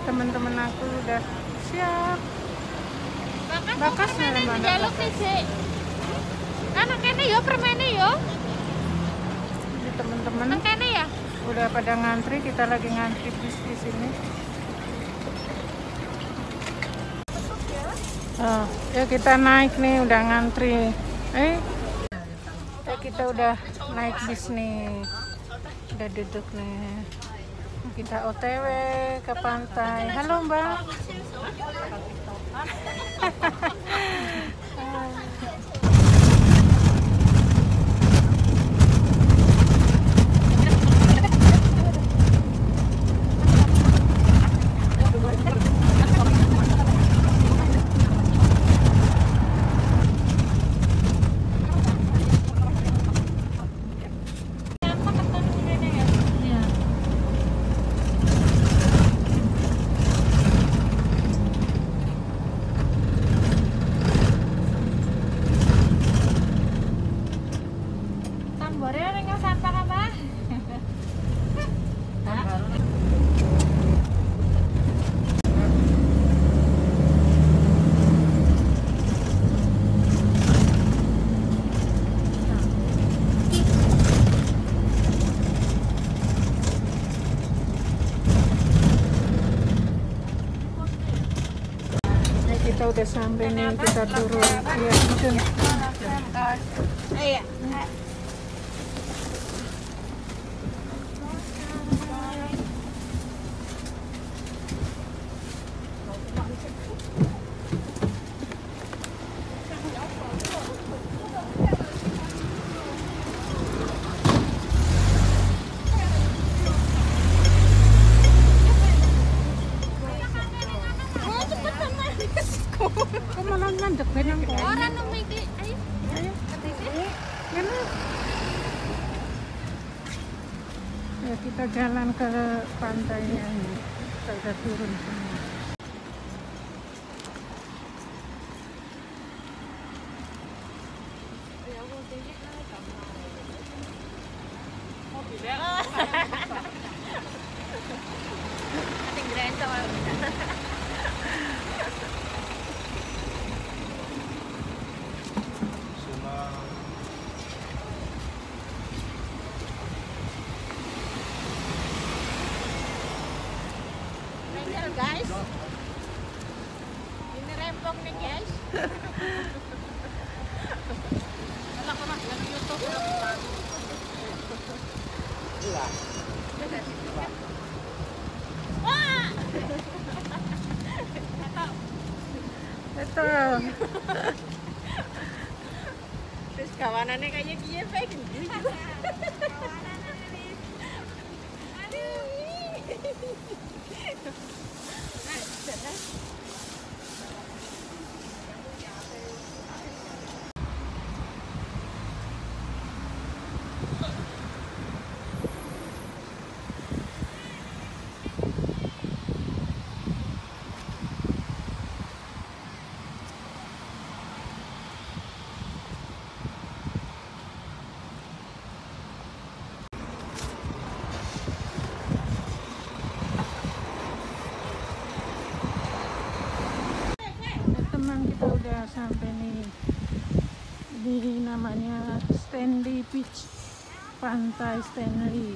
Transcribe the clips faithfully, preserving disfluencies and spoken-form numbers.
teman-teman aku udah siap. Bakas jaluk nih sih. Anak kene yo permene yo. Teman-teman Anak kene ya. Udah pada ngantri, kita lagi ngantri bis di sini. Oh, ya kita naik nih, udah ngantri. Eh, ya kita udah naik bis nih, udah duduk nih. Kita O T W ke pantai. Halo Mbak. Kita udah sampai nih, kita turun. Iya, mungkin. Iya. Orang numiki, ayo, ayo, ya kita jalan ke pantainya ini. Kita udah turun semua. guys, ini rempong nih guys. Kalau kau masuk ke YouTube, iya. Wah, betul. Terus kawanannya kayaknya dia kayak gini. Kita udah sampai nih di namanya Stanley Beach, Pantai Stanley.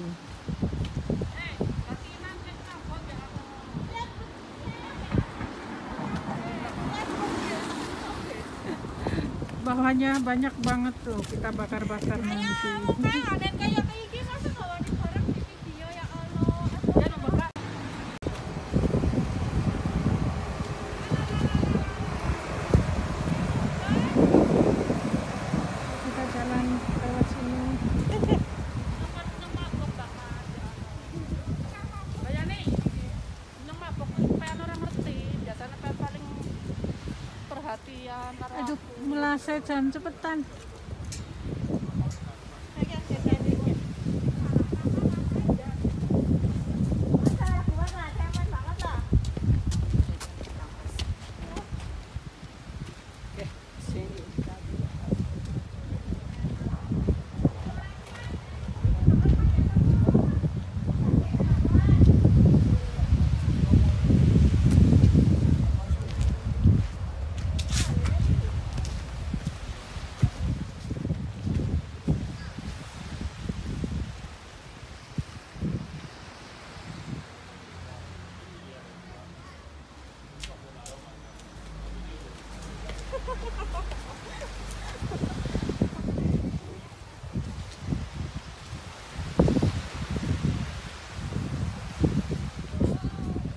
Bawahnya banyak banget tuh, kita bakar-bakar nanti. Aduh, meleset jangan cepetan.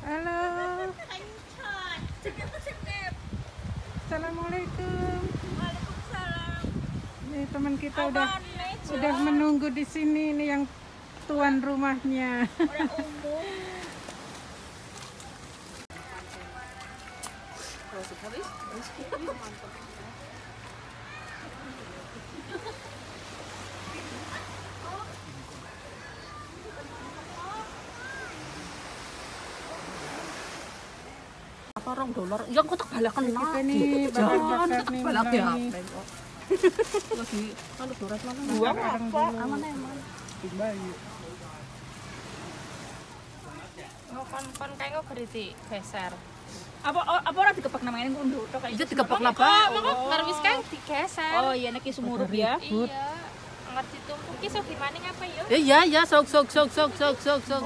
Halo. Assalamualaikum. Waalaikumsalam. Nih teman kita udah udah menunggu di sini nih yang tuan rumahnya. Udah umum. Apa orang dolar? Ya aku tak balik kena. Kita nih bakar-bakar nih balik ya. Mbak. Lagi kalau dolar mana? Buang apa? Aman emang. Oh, kon kon kayak kok berarti geser. Apa apa ora dikepak namanya ngunduh tok kayak Itu dikepak lah, Oh, Pak. mengko ngarep kan digeser. Oh iya nek sumurup ya. Iya. Ngerti tumpuk ki sok gimana ngapa yo? Iya, iya, sok sok sok sok sok sok sok.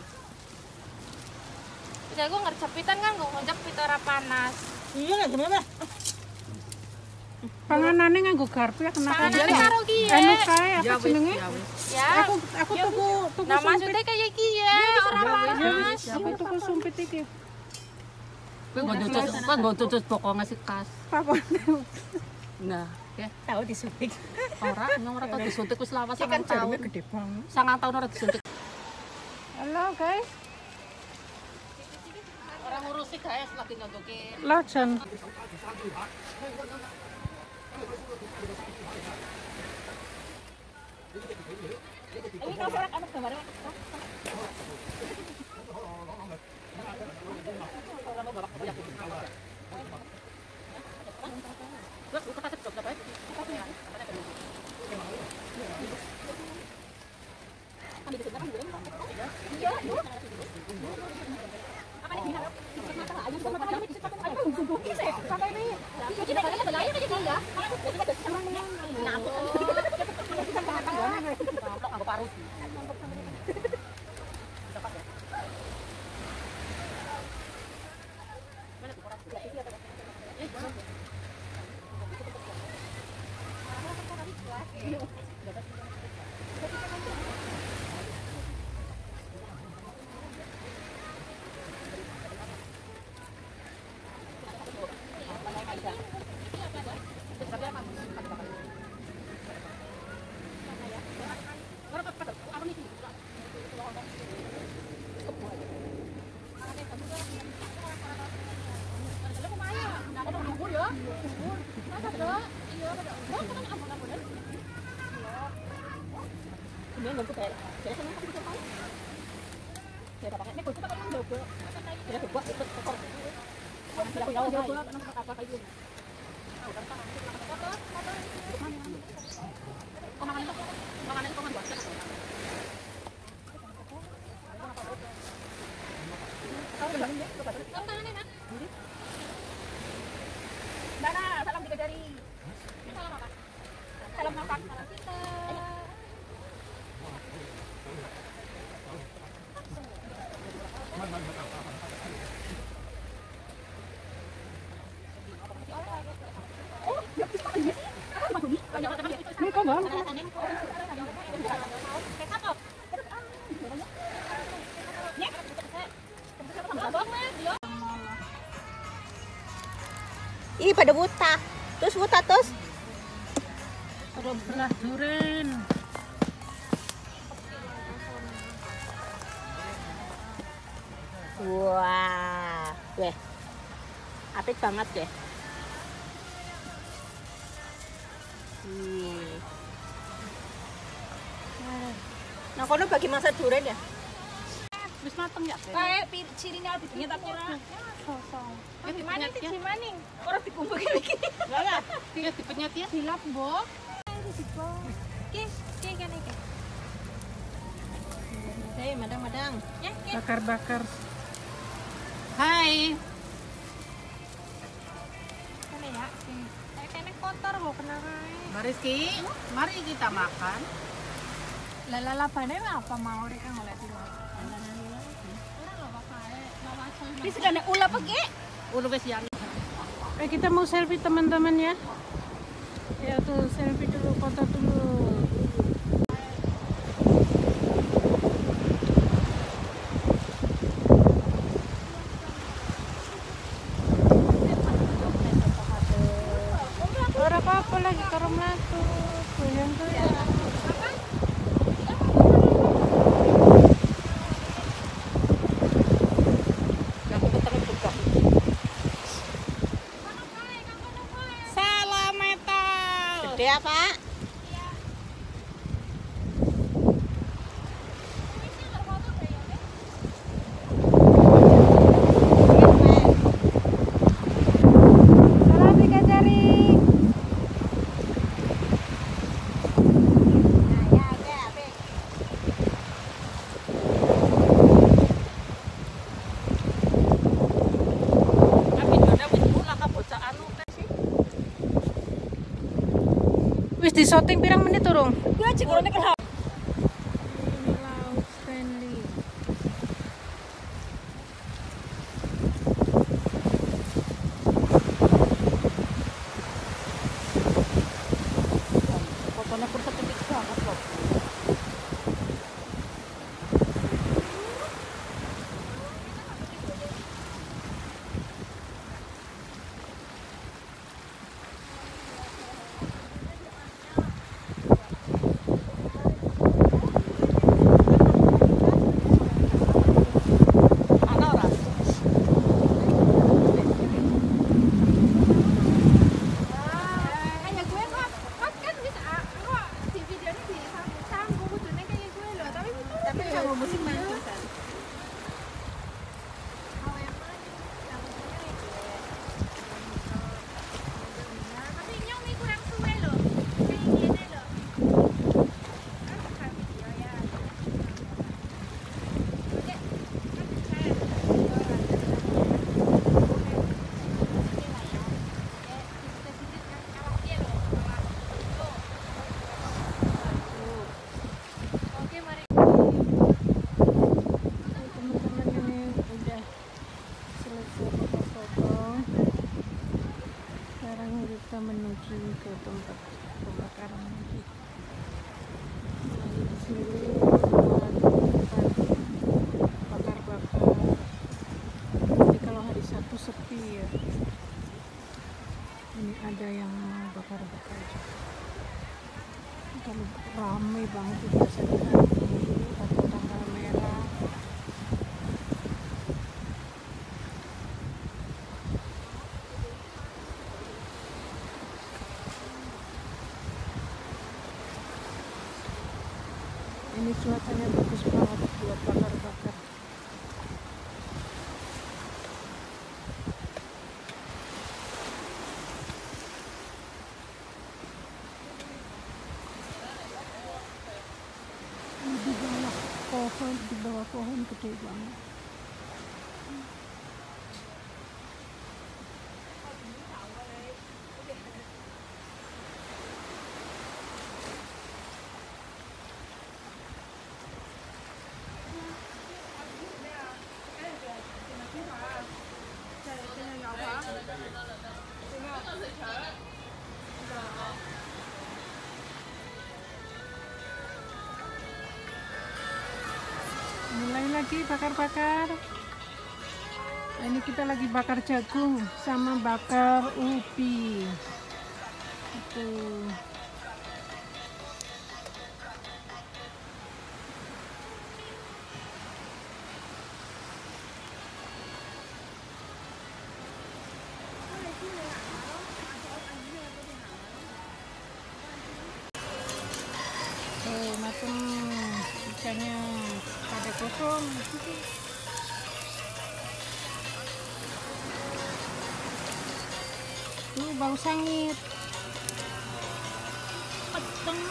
Bisa gue ngercepitan kan gue ngecepit ora panas. Iya nek gimana? Panganane nganggo garpu ya kenapa? Panganane karo ki ya. Anu kae apa Ya wis, jenenge? ya wis. Ya. Aku aku tuku tuku Nah, sumpit. maksudnya kayak ki ya, ora panas. Aku tuku sumpit iki. Kowe nggo cucus, kowe nggo cucus pokok ngasih kas. Papa. Nah, ya. Tahu disuntik. Ora, nang ora tau disuntik wis lawas sangat Kan tahun. jarumnya gede banget. Sangat tahun ora disuntik. Halo guys. Orang ngurusi guys lagi nyodokin. Lajan. Ini kalau serak anak gambarnya. Mana salam tiga jari. Salam apa? Salam makan. Salam kita. Ini kok bang? Ih pada buta. Terus buta terus. Udah belah duren. Wah, weh. Apik banget deh. Hmm. Nah, kono bagi masak durian ya? Wis mateng ya, Teh? Kayak cirinya bikinnya tapi ora. Ya gimana sih gimana? Orang dikumpulin lagi. Lah lah, dia dipenyet ya. Dilap, Mbok. Ki, ki kan iki. Hei, madang-madang. Ya, ki. Bakar-bakar. Hai. Kan ya, ki. Kayak kene kotor kok kenapa? Mbak Rizky, mari kita makan. Lah labane apa mau rek ngoleh dilap. Ini sudah nek ulah pergi. Udah wis yang. Eh kita mau selfie teman-teman ya. Ya tuh selfie dulu, foto dulu. wis di shooting pirang menit urung? Gue cikurane kan Ini laut Stanley. Fotonya pun seketik banget loh. Hanya gue kok, kok kan bisa kok di video ini disambung kudune kayak gue loh, tapi itu tapi sama musim mancing kan. tapi nyong nih kurang suwe loh. Kayak gini loh. Kan bukan video ya. Oke. Oke, mari. Teman-teman ini udah selesai foto-foto. Sekarang kita menuju ke tempat pembakaran lagi. Nah, di sini buat tempat bakar-bakar. Jadi kalau hari Sabtu sepi ya. Ini ada yang mau bakar-bakar juga. Kalau ramai banget itu biasanya hari Minggu atau tanggal merah. Ini cuacanya bagus banget buat bakar-bakar. Ini di bawah pohon, di bawah pohon gede banget. Mulai lagi bakar-bakar. Nah, ini kita lagi bakar jagung sama bakar ubi. Itu. Oh, mateng ikannya pada kosong. Tuh bau sangit. Peteng.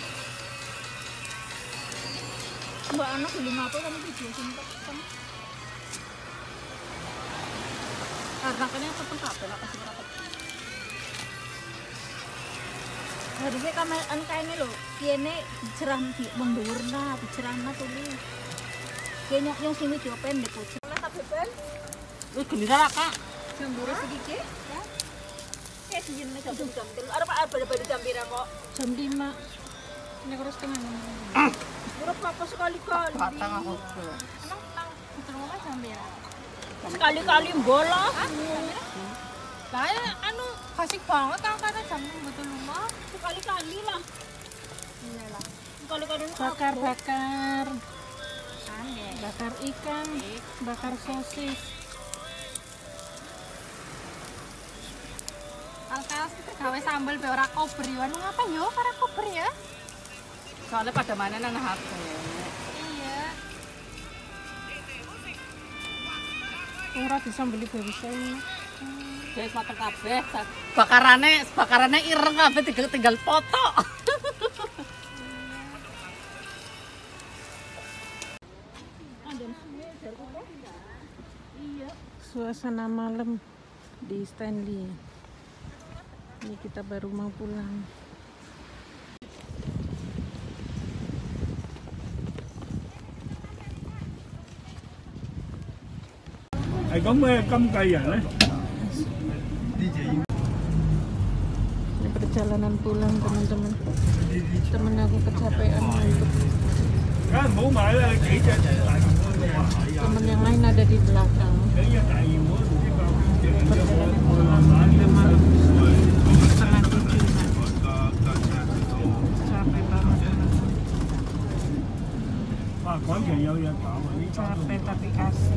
Mbak anak belum apa kamu video sumpah peteng. Karena kayaknya peteng kabeh lah kasih berapa. Harusnya kameran kayaknya lho, kene diceram di mundur nah, diceram nah tuh. Kayaknya yang sini dia pendek kok. Lah tak beben. Wis gembira Kak. Jambure sedikit ya. Kayak sini jam jam. Ada Pak ada jam pira kok. Jam lima. Ini kurang setengah enam. Ora apa sekali-kali. Batang aku. Emang tang betul apa sambil? Sekali-kali bola. Lah anu kasih banget kan karena jam betul rumah. Sekali-kali lah. Iya lah. Sekali-kali Bakar-bakar. Aneh. Bakar ikan, bakar sosis. Alkalas kita gawe sambal be ora kober yo. Anu ngapa yo karo kober ya? Soalnya pada mana nang H P. Iya. Ora disambeli bisa ini. Wis mateng kabeh. Bakarane, bakarane ireng kabeh tinggal tinggal foto. Suasana malam di Stanley. Ini kita baru mau pulang. 係咁嘅金繼人咧。 Ini perjalanan pulang teman-teman. Temen aku kecapean ngantuk. 梗係唔好買啦，幾隻大碗嘅話， Temen yang lain ada di belakang. 幾隻大碗唔知爆邊隻。 Perjalanan pulang udah malam setengah tujuh. Capek banget teman-teman. 哇，趕期有嘢搞啊！呢 Capek tapi asik.